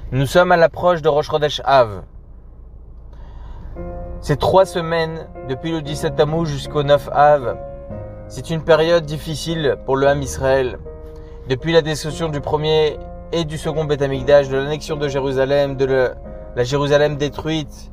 Nous sommes à l'approche de Rosh Chodesh Av. Ces 3 semaines, depuis le 17 Tammuz jusqu'au 9 Av, c'est une période difficile pour le Ham Israël. Depuis la destruction du premier et du second Beth Amikdash, de l'annexion de Jérusalem, de la Jérusalem détruite,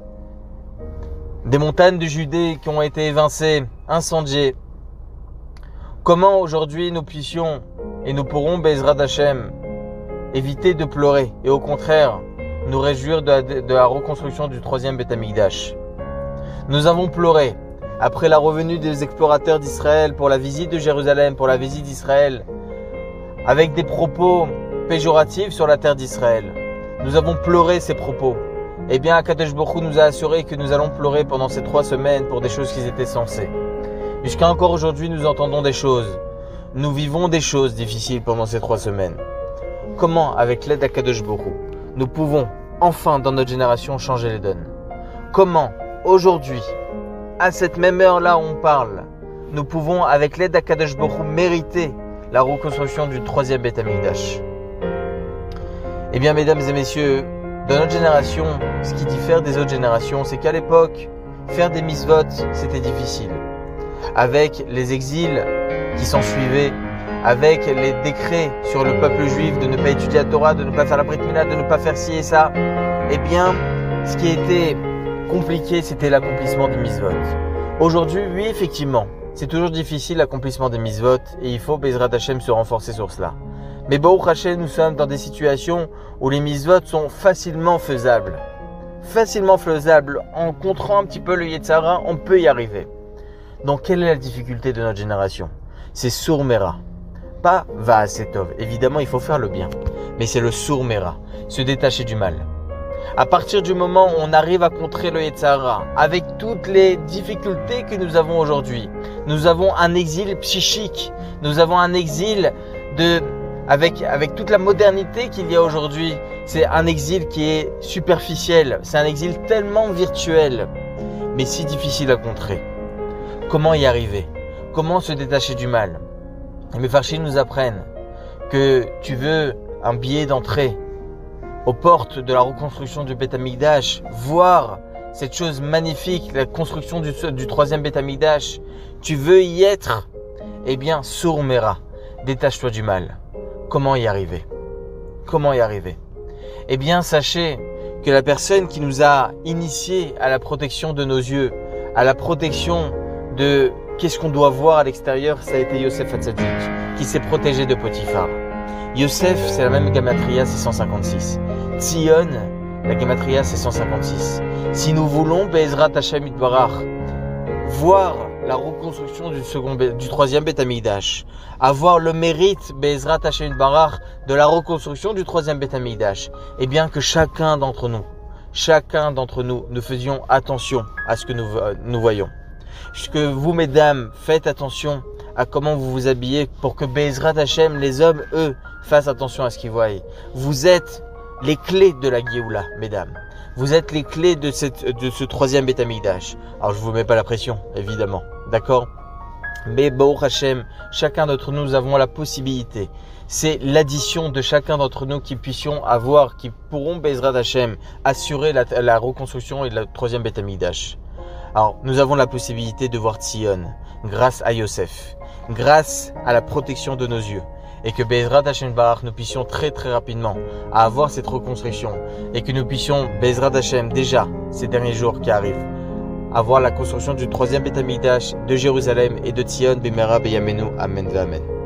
des montagnes de Judée qui ont été évincées, incendiées. Comment aujourd'hui nous puissions et nous pourrons, Be'ezrat Hashem, éviter de pleurer et au contraire nous réjouir de la reconstruction du troisième Beth Amikdash. Nous avons pleuré après la revenue des explorateurs d'Israël pour la visite de Jérusalem, pour la visite d'Israël, avec des propos péjoratifs sur la terre d'Israël. Nous avons pleuré ces propos. Eh bien, Akadosh Baruch Hu nous a assuré que nous allons pleurer pendant ces 3 semaines pour des choses qui étaient censées. Jusqu'à encore aujourd'hui, nous entendons des choses. Nous vivons des choses difficiles pendant ces 3 semaines. Comment, avec l'aide d'Akadosh Baruch Hu, nous pouvons enfin dans notre génération changer les donnes? Comment, aujourd'hui, à cette même heure-là où on parle, nous pouvons, avec l'aide d'Akadosh Baruch Hu, mériter la reconstruction du troisième Beth Amikdash? Eh bien, mesdames et messieurs, dans notre génération, ce qui diffère des autres générations, c'est qu'à l'époque, faire des mitzvot, c'était difficile. Avec les exils qui s'en suivaient, avec les décrets sur le peuple juif de ne pas étudier la Torah, de ne pas faire la Brit Mila, de ne pas faire ci et ça, eh bien, ce qui était compliqué, c'était l'accomplissement des mitzvot. Aujourd'hui, oui, effectivement, c'est toujours difficile l'accomplissement des mitzvot et il faut, Be'ezrat Hashem, se renforcer sur cela. Mais Baruch Hashem, nous sommes dans des situations où les mitzvot sont facilement faisables. Facilement faisables. En contrant un petit peu le Yetzer Hara, on peut y arriver. Donc, quelle est la difficulté de notre génération? C'est Sur Mera. Pas Va'aseh Tov. Évidemment, il faut faire le bien. Mais c'est le Sur Mera. Se détacher du mal. À partir du moment où on arrive à contrer le Yetzer Hara, avec toutes les difficultés que nous avons aujourd'hui, nous avons un exil psychique. Nous avons un exil avec toute la modernité qu'il y a aujourd'hui, c'est un exil qui est superficiel, c'est un exil tellement virtuel, mais si difficile à contrer. Comment y arriver? Comment se détacher du mal? Les Mefarshim nous apprennent que tu veux un billet d'entrée aux portes de la reconstruction du Beth Amikdash, voir cette chose magnifique, la construction du troisième Beth Amikdash, tu veux y être? Eh bien, Sur Mera, détache-toi du mal. Comment y arriver? Comment y arriver? Eh bien, sachez que la personne qui nous a initiés à la protection de nos yeux, à la protection de qu'est-ce qu'on doit voir à l'extérieur, ça a été Yosef Hatzadik, qui s'est protégé de Potiphar. Yosef, c'est la même Gematria, c'est 156. Tzion, la Gematria, c'est 156. Si nous voulons, Be'ezrat Hashem Yitbarach, voir la reconstruction du troisième Beth Amikdash, avoir le mérite, Be'ezrat Hashem Yitbarach, de la reconstruction du troisième Beth Amikdash, et bien que chacun d'entre nous, nous faisions attention à ce que nous voyons. Que vous, mesdames, faites attention à comment vous vous habillez pour que Be'ezrat Hashem, les hommes, eux, fassent attention à ce qu'ils voient. Vous êtes les clés de la Géoula, mesdames. Vous êtes les clés de ce troisième Beth Amikdash. Alors, je ne vous mets pas la pression, évidemment. D'accord? Mais Baruch Hashem, chacun d'entre nous avons la possibilité. C'est l'addition de chacun d'entre nous qui pourront, Be'ezrat Hashem, assurer la reconstruction et le troisième Beth Amikdash. Alors, nous avons la possibilité de voir Tzion grâce à Yosef, grâce à la protection de nos yeux. Et que Be'ezrat Hashem Barach, nous puissions très très rapidement avoir cette reconstruction. Et que nous puissions, Be'ezrat Hashem, déjà, ces derniers jours qui arrivent, avoir la construction du troisième Beth Amikdash de Jérusalem et de Tzion, B'mera B'yamenu, Amen Amen.